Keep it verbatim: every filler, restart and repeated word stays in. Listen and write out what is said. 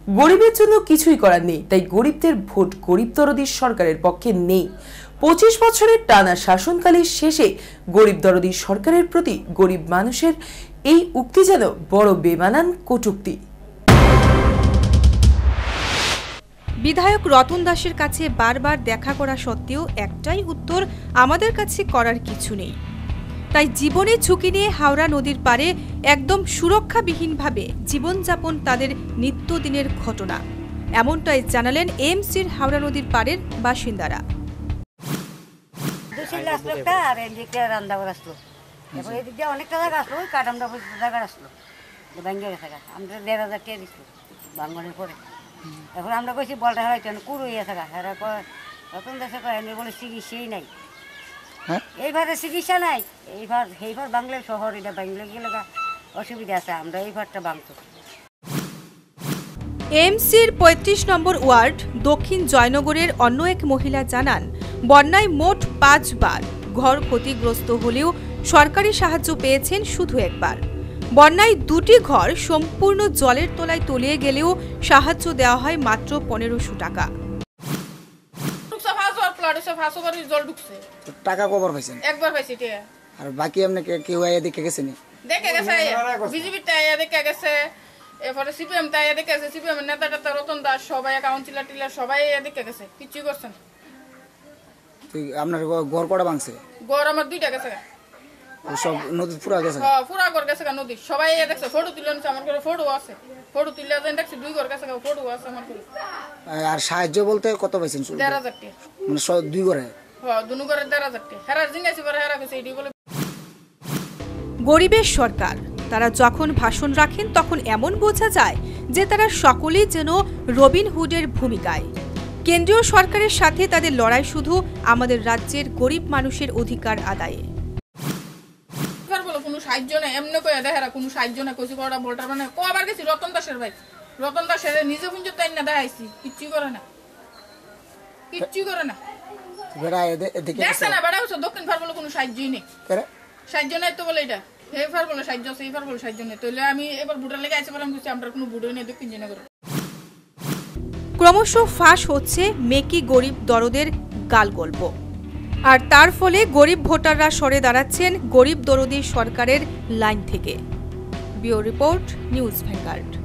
গরিবের জন্য কিছুই করার নেই, তাই গরিবদের ভোট গরিব দরদি সরকারের পক্ষে নেই। পঁচিশ বছরের টানা শাসনকালের শেষে গরিব দরদি সরকারের প্রতি গরিব মানুষের এই উক্তি যেন বড় বেমানান কটূক্তি। বিধায়ক রতন দাসের কাছে বারবার দেখা করা সত্ত্বেও একটাই উত্তর, আমাদের কাছে করার কিছু নেই। তাই জীবনে ঝুঁকি নিয়ে হাওড়া নদীর পারে একদম সুরক্ষাবিহীনভাবে জীবনযাপন তাদের নিত্যদিনের ঘটনা, এমনটাই জানালেন এমসির হাওড়া নদীর পাড়ের বাসিন্দারা। অনেকটা জায়গা আসলো, কাটামটা জায়গা আসলো, ব্যাঙ্গের জায়গা আমরা দেড় হাজার টাকা দিচ্ছি বাঙ্গনের পরে। এখন আমরা কইছি বলটা হয়তো কুড়ো হইয়া থাকা, হেরা রতন দেশে কয় বলে চিকিৎসাই নাই, এইভাবে চিকিৎসা নাই। এইবার এইবার বাংলার শহর, এটা বাংলা গেলে অসুবিধা আছে, আমরা এই ভারটা বাংতো। এমসির পঁয়ত্রিশ নম্বর ওয়ার্ড দক্ষিণ জয়নগরের অন্য এক মহিলা জানান, বন্যায় মোট পাঁচবার ঘর ক্ষতিগ্রস্ত হলেও সরকারি সাহায্য পেয়েছেন শুধু একবার। বন্যায় দুটি ঘর সম্পূর্ণ জলের তলায় তলিয়ে গেলেও সাহায্য দেওয়া হয় মাত্র পনেরোশো টাকা। টাকা কবার পাইছেন? একবার পাইছি। আর বাকি আপনি কেউ আইয়া দেখে গেছেন? দেখে গেছে, বিজেপি টাইয়া দেখে গেছে, এরপরে সিপিএম টাইয়া দেখে গেছে, সিপিএম নেতা টেতা রতন দাস সবাই, কাউন্সিলর টিলার সবাই দেখে গেছে, কিছুই করছেন। আপনার ঘর কটা ভাঙছে? ঘর আমার দুইটা গেছে, সব নদী পুরা গেছে। হ্যাঁ, পুরা ঘর গেছে নদী, সবাই দেখছে, ফটো তুলে নিছে, আমার ঘরে ফটো আছে, ফটো তুলে দেখছি দুই ঘর গেছে, ফটো আছে আমার ঘরে। আর সাহায্য বলতে কত পাইছেন? দেড় হাজার টাকা। মানে দুই ঘরে? হ্যাঁ, দুই ঘরে দেড় হাজার টাকা। হেরার জিঙ্গাইছি পরে হেরা গেছে এটি বলে। গরিবের সরকার, তারা যখন ভাষণ রাখেন তখন এমন বোঝা যায় যে তারা সকলেই যেন রবিন হুডের ভূমিকায়। কেন্দ্রীয় সরকারের সাথে তাদের লড়াই শুধু আমাদের রাজ্যের গরিব মানুষের অধিকার আদায়ে। কোনো সাহায্য নেই, এমনি কয়ে দেখা কোনো সাহায্য নেই, কচি করা ভোটার মানে কবার গেছি রতন দাসের ভাই, রতন দাসের নিজে পুঞ্জ তাই না দেখাইছি, কিচ্ছু করে না, কিচ্ছু করে না। দেখছে না বেড়া হচ্ছে দক্ষিণ ফার বলে কোনো সাহায্যই নেই, সাহায্য নাই তো বলে এটা হে ফার বলে সাহায্য আছে, এই ফার বলে সাহায্য নেই। তাহলে আমি এবার ভোটার লেগে আছে বলে আমি বুঝছি আমরা কোনো ভোটই নেই দক্ষিণ জয়নগরে। ক্রমশ ফাঁস হচ্ছে মেকি গরিব দরদের গালগল্প, আর তার ফলে গরিব ভোটাররা সরে দাঁড়াচ্ছেন গরিব দরদি সরকারের লাইন থেকে। Bureau report, News vanguard.